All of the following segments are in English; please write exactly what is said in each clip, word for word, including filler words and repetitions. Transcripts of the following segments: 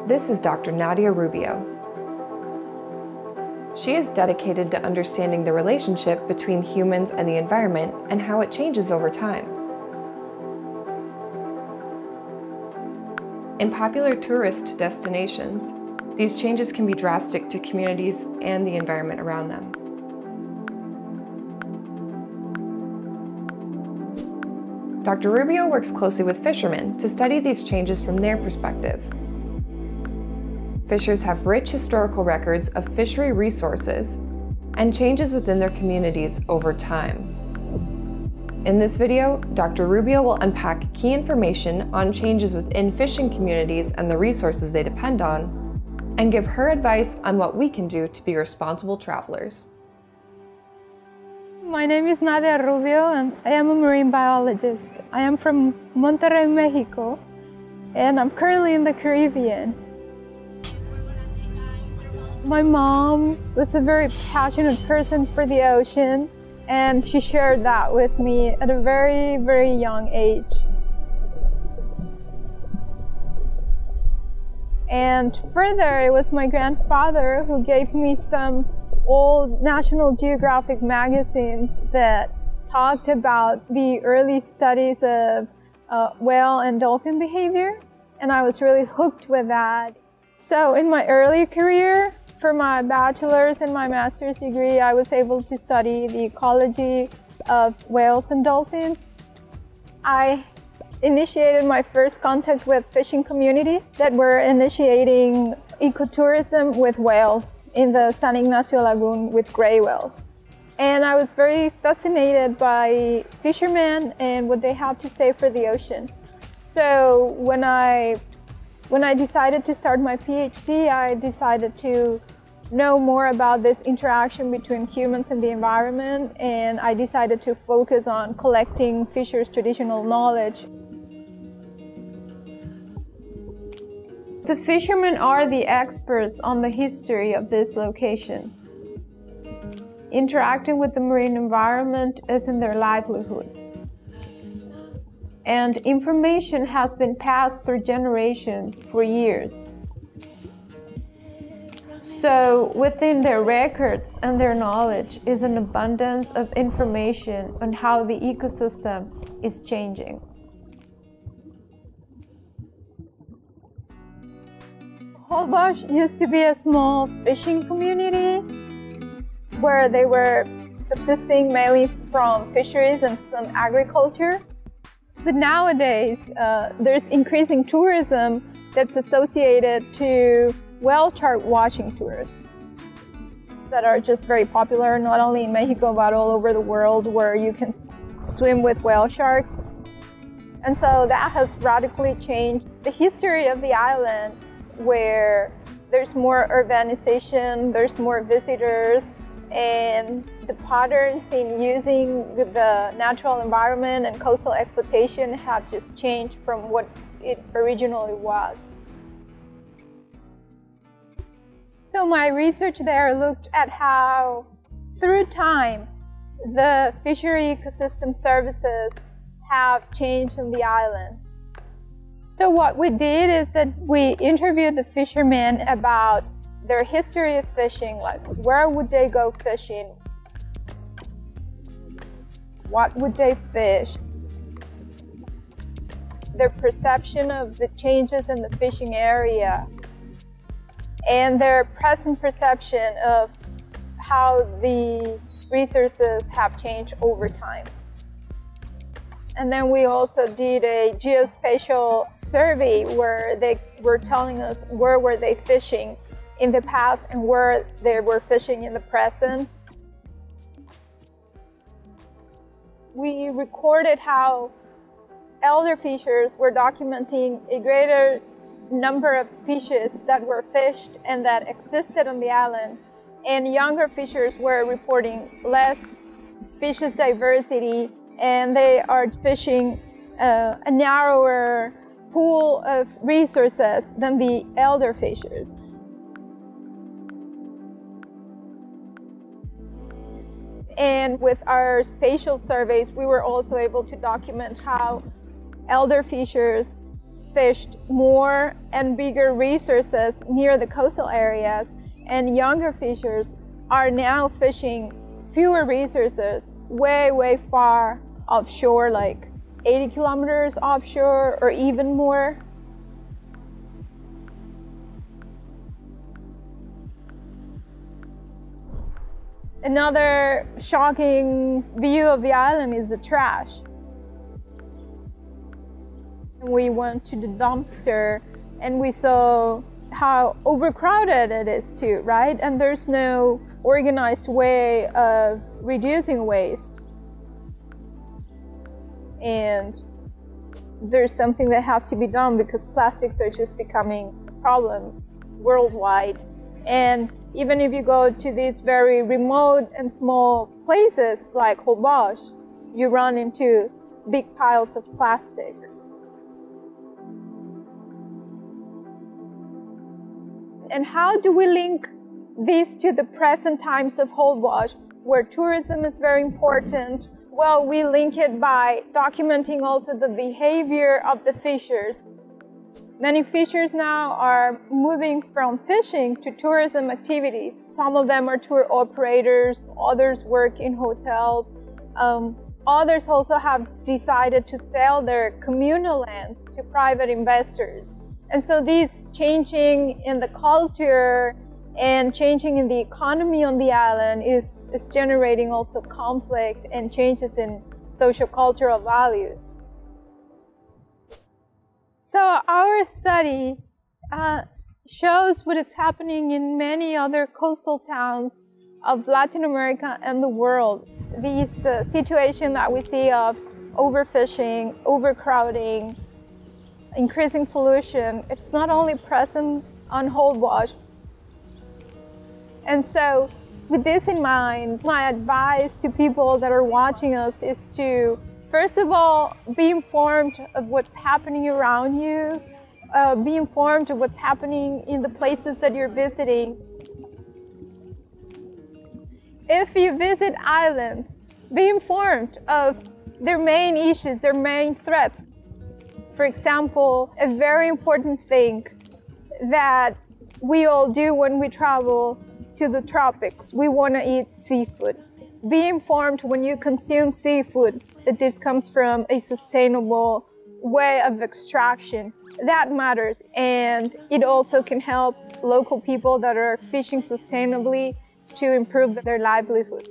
This is Doctor Nadia Rubio. She is dedicated to understanding the relationship between humans and the environment and how it changes over time. In popular tourist destinations, these changes can be drastic to communities and the environment around them. Doctor Rubio works closely with fishermen to study these changes from their perspective. Fishers have rich historical records of fishery resources and changes within their communities over time. In this video, Doctor Rubio will unpack key information on changes within fishing communities and the resources they depend on, and give her advice on what we can do to be responsible travelers. My name is Nadia Rubio and I am a marine biologist. I am from Monterrey, Mexico, and I'm currently in the Caribbean. My mom was a very passionate person for the ocean, and she shared that with me at a very, very young age. And further, it was my grandfather who gave me some old National Geographic magazines that talked about the early studies of uh, whale and dolphin behavior, and I was really hooked with that. So in my early career, for my bachelor's and my master's degree, I was able to study the ecology of whales and dolphins. I initiated my first contact with fishing communities that were initiating ecotourism with whales in the San Ignacio Lagoon with gray whales. And I was very fascinated by fishermen and what they have to say for the ocean. So when I When I decided to start my PhD, I decided to know more about this interaction between humans and the environment, and I decided to focus on collecting fishers' traditional knowledge. The fishermen are the experts on the history of this location. Interacting with the marine environment is in their livelihood. And information has been passed through generations for years. So within their records and their knowledge is an abundance of information on how the ecosystem is changing. Holbox used to be a small fishing community where they were subsisting mainly from fisheries and some agriculture. But nowadays, uh, there's increasing tourism that's associated to whale shark watching tours that are just very popular, not only in Mexico, but all over the world, where you can swim with whale sharks. And so that has radically changed the history of the island, where there's more urbanization, there's more visitors, and the patterns in using the natural environment and coastal exploitation have just changed from what it originally was. So my research there looked at how, through time, the fishery ecosystem services have changed on the island. So what we did is that we interviewed the fishermen about their history of fishing, like where would they go fishing, what would they fish, their perception of the changes in the fishing area, and their present perception of how the resources have changed over time. And then we also did a geospatial survey where they were telling us where were they fishing in the past and where they were fishing in the present. We recorded how elder fishers were documenting a greater number of species that were fished and that existed on the island, and younger fishers were reporting less species diversity, and they are fishing uh, a narrower pool of resources than the elder fishers. And with our spatial surveys, we were also able to document how elder fishers fished more and bigger resources near the coastal areas, and younger fishers are now fishing fewer resources way, way far offshore, like eighty kilometers offshore or even more. Another shocking view of the island is the trash. We went to the dumpster and we saw how overcrowded it is too, right? And there's no organized way of reducing waste. And there's something that has to be done because plastics are just becoming a problem worldwide. And even if you go to these very remote and small places like Holbox, you run into big piles of plastic. And how do we link this to the present times of Holbox, where tourism is very important? Well, we link it by documenting also the behavior of the fishers. Many fishers now are moving from fishing to tourism activities. Some of them are tour operators, others work in hotels. Um, others also have decided to sell their communal lands to private investors. And so this changing in the culture and changing in the economy on the island is, is generating also conflict and changes in sociocultural values. So our study uh, shows what is happening in many other coastal towns of Latin America and the world. This uh, situation that we see of overfishing, overcrowding, increasing pollution, it's not only present on Holbox. And so with this in mind, my advice to people that are watching us is to, first of all, be informed of what's happening around you, uh, be informed of what's happening in the places that you're visiting. If you visit islands, be informed of their main issues, their main threats. For example, a very important thing that we all do when we travel to the tropics, we want to eat seafood. Be informed when you consume seafood that this comes from a sustainable way of extraction. That matters, and it also can help local people that are fishing sustainably to improve their livelihood.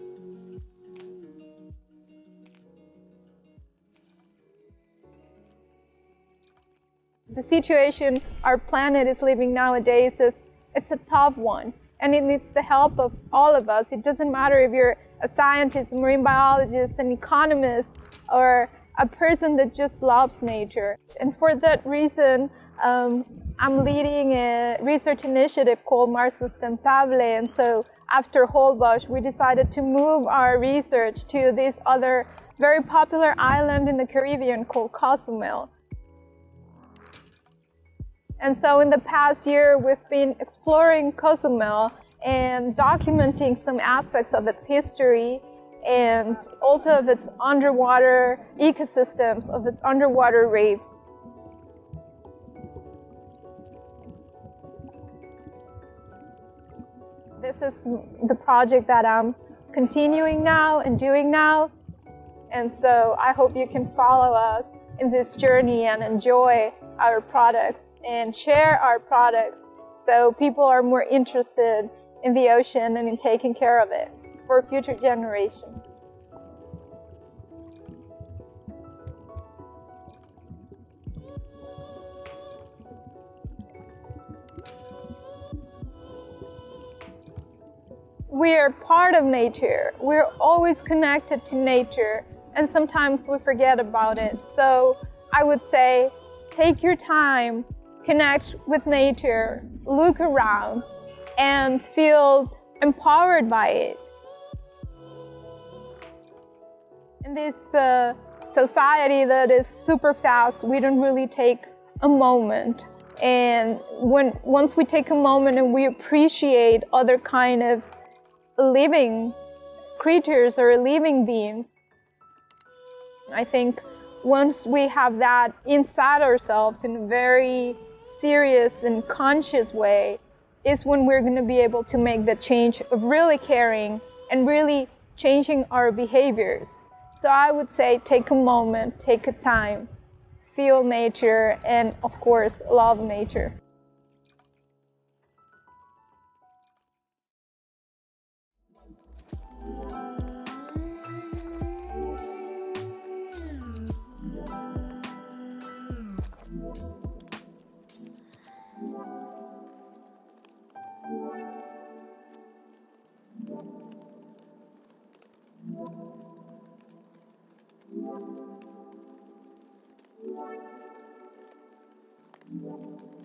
The situation our planet is living nowadays is it's a tough one, and it needs the help of all of us. It doesn't matter if you're a scientist, a marine biologist, an economist, or a person that just loves nature. And for that reason, um, I'm leading a research initiative called Mar Sustentable. And so after Holbox, we decided to move our research to this other very popular island in the Caribbean called Cozumel. And so in the past year, we've been exploring Cozumel and documenting some aspects of its history and also of its underwater ecosystems, of its underwater reefs. This is the project that I'm continuing now and doing now. And so I hope you can follow us in this journey and enjoy our products and share our products so people are more interested in the ocean and in taking care of it for future generations. We are part of nature. We're always connected to nature, and sometimes we forget about it. So I would say, take your time, connect with nature, look around, and feel empowered by it. In this uh, society that is super fast, we don't really take a moment. And when once we take a moment and we appreciate other kind of living creatures or living beings, I think once we have that inside ourselves in a very serious and conscious way, is when we're going to be able to make the change of really caring and really changing our behaviors. So I would say take a moment, take a time, feel nature, and of course, love nature. Thank you.